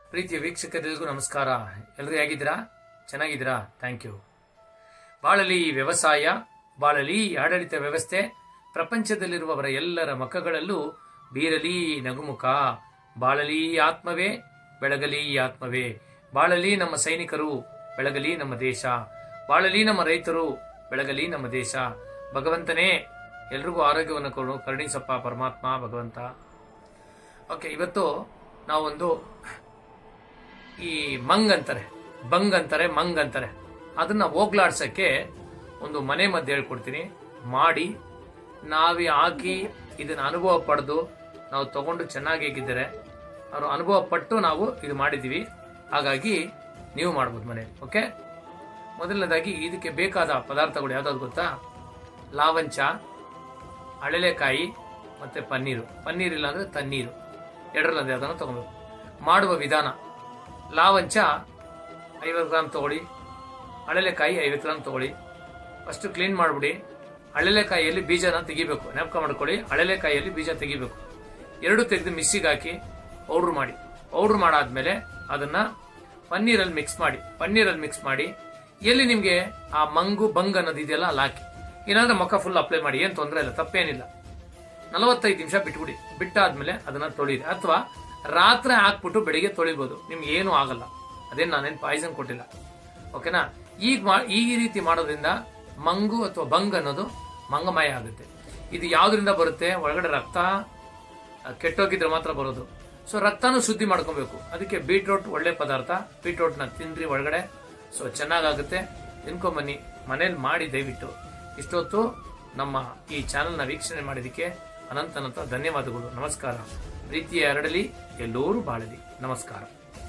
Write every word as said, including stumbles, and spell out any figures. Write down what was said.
ಪ್ರೀತಿಯ ವೀಕ್ಷಕರಿಗೂ ನಮಸ್ಕಾರ. ಎಲ್ಲರೂ ಹೇಗಿದ್ದೀರಾ? ಚೆನ್ನಾಗಿದ್ದೀರಾ? Thank you. ಬಾಳಲಿ ವ್ಯವಸಾಯ, ಬಾಳಲಿ ಆಡಳಿತ ವ್ಯವಸ್ಥೆ, ಪ್ರಪಂಚದಲ್ಲಿರುವವರ ಎಲ್ಲರ ಮುಖಗಳಲ್ಲೂ ಬೀರಲಿ ನಗುಮುಖ. ಬಾಳಲಿ ಆತ್ಮವೇ, ಬೆಳಗಲಿ ಆತ್ಮವೇ. ಬಾಳಲಿ ನಮ್ಮ ಸೈನಿಕರು, ಬೆಳಗಲಿ ನಮ್ಮ ದೇಶ. ಬಾಳಲಿ ನಮ್ಮ ರೈತರು, ಬೆಳಗಲಿ ನಮ್ಮ ದೇಶ. ಭಗವಂತನೇ ಎಲ್ರಿಗೂ ಆರೋಗ್ಯವನ್ನು ಕೊಡು, ಕರುಣಿಸಪ್ಪ ಪರಮಾತ್ಮ ಭಗವಂತ. ಓಕೆ, ಇವತ್ತು ನಾವೊಂದು ಈ ಮಂಗ್ ಅಂತಾರೆ, ಬಂಗ್ ಅಂತಾರೆ, ಮಂಗ್ ಅಂತಾರೆ, ಅದನ್ನ ಹೋಗ್ಲಾಡ್ಸಕ್ಕೆ ಒಂದು ಮನೆ ಮದ್ದು ಹೇಳ್ಕೊಡ್ತೀನಿ. ಮಾಡಿ ನಾವೇ ಹಾಕಿ ಇದನ್ನ ಅನುಭವ ಪಡೆದು ನಾವು ತಗೊಂಡು ಚೆನ್ನಾಗಿ ಹೇಗಿದ್ದಾರೆ ಅವರು ಅನುಭವ ಪಟ್ಟು ನಾವು ಇದು ಮಾಡಿದ್ದೀವಿ. ಹಾಗಾಗಿ ನೀವು ಮಾಡ್ಬೋದು ಮನೆಯಲ್ಲಿ. ಓಕೆ, ಮೊದಲನೇದಾಗಿ ಇದಕ್ಕೆ ಬೇಕಾದ ಪದಾರ್ಥಗಳು ಯಾವ್ದಾದ್ರು ಗೊತ್ತಾ? ಲಾವಂಚ, ಅಳಲೆಕಾಯಿ ಮತ್ತೆ ಪನ್ನೀರು. ಪನ್ನೀರ್ ಇಲ್ಲ ಅಂದ್ರೆ ತಣ್ಣೀರು, ಎರಡರಲ್ಲಿ ಅದನ್ನು ತಗೋಬೇಕು. ಮಾಡುವ ವಿಧಾನ: ಲಾವಂಚ ಐವತ್ತು ಗ್ರಾಮ್ ತಗೊಳ್ಳಿ, ಅಳಲೆಕಾಯಿ ಐವತ್ತು ಗ್ರಾಮ್ ತಗೊಳ್ಳಿ. ಫಸ್ಟ್ ಕ್ಲೀನ್ ಮಾಡ್ಬಿಡಿ. ಅಳಲೆಕಾಯಿಯಲ್ಲಿ ಬೀಜನ ತೆಗಿಬೇಕು, ನೆನಪ ಮಾಡ್ಕೊಳ್ಳಿ. ಅಳಲೆಕಾಯಿಯಲ್ಲಿ ಬೀಜ ತೆಗಿಬೇಕು. ಎರಡು ತೆಗೆದು ಮಿಕ್ಸಿಗೆ ಹಾಕಿ ಪೌಡ್ರ್ ಮಾಡಿ. ಪೌಡ್ರ್ ಮಾಡಾದ್ಮೇಲೆ ಅದನ್ನ ಪನ್ನೀರಲ್ಲಿ ಮಿಕ್ಸ್ ಮಾಡಿ. ಪನ್ನೀರಲ್ಲಿ ಮಿಕ್ಸ್ ಮಾಡಿ ಎಲ್ಲಿ ನಿಮ್ಗೆ ಆ ಮಂಗು ಬಂಗ್ ಅನ್ನೋದು ಇದೆಯಲ್ಲ ಅಲ್ಲಿ ಹಾಕಿ. ಏನಾದ್ರೆ ಮುಖ ಫುಲ್ ಅಪ್ಲೈ ಮಾಡಿ, ಏನ್ ತೊಂದರೆ ಇಲ್ಲ, ತಪ್ಪೇನಿಲ್ಲ. ನಲವತ್ತೈದು ನಿಮಿಷ ಬಿಟ್ಬಿಡಿ. ಬಿಟ್ಟಾದ್ಮೇಲೆ ಅದನ್ನ ತೊಳಿರಿ, ಅಥವಾ ರಾತ್ರಿ ಹಾಕ್ಬಿಟ್ಟು ಬೆಳಿಗ್ಗೆ ತೊಳಿಬಹುದು, ನಿಮ್ಗೆ ಏನು ಆಗಲ್ಲ. ಅದೇನು ನಾನೇನು ಪಾಯ್ಸನ್ ಕೊಟ್ಟಿಲ್ಲ. ಓಕೆನಾ? ಈಗ ಈ ರೀತಿ ಮಾಡೋದ್ರಿಂದ ಮಂಗು ಅಥವಾ ಬಂಗ್ ಅನ್ನೋದು ಮಂಗಮಯ ಆಗುತ್ತೆ. ಇದು ಯಾವ್ದ್ರಿಂದ ಬರುತ್ತೆ? ಒಳಗಡೆ ರಕ್ತ ಕೆಟ್ಟೋಗಿದ್ರೆ ಮಾತ್ರ ಬರೋದು. ಸೊ ರಕ್ತನೂ ಶುದ್ಧಿ ಮಾಡ್ಕೊಬೇಕು. ಅದಕ್ಕೆ ಬೀಟ್ರೂಟ್ ಒಳ್ಳೆ ಪದಾರ್ಥ. ಬೀಟ್ರೂಟ್ ನ ತಿಂದ್ರಿ ಒಳಗಡೆ, ಸೊ ಚೆನ್ನಾಗುತ್ತೆ. ತಿನ್ಕೊಂಬನ್ನಿ, ಮನೇಲಿ ಮಾಡಿ ದಯವಿಟ್ಟು. ಇಷ್ಟೊತ್ತು ನಮ್ಮ ಈ ಚಾನೆಲ್ ನ ವೀಕ್ಷಣೆ ಮಾಡಿದಕ್ಕೆ ಅನಂತ ಅನಂತ ಧನ್ಯವಾದಗಳು. ನಮಸ್ಕಾರ. ಪ್ರೀತಿಯ ಹರಡಲಿ, ಎಲ್ಲರೂ ಬಾಳಲಿ. ನಮಸ್ಕಾರ.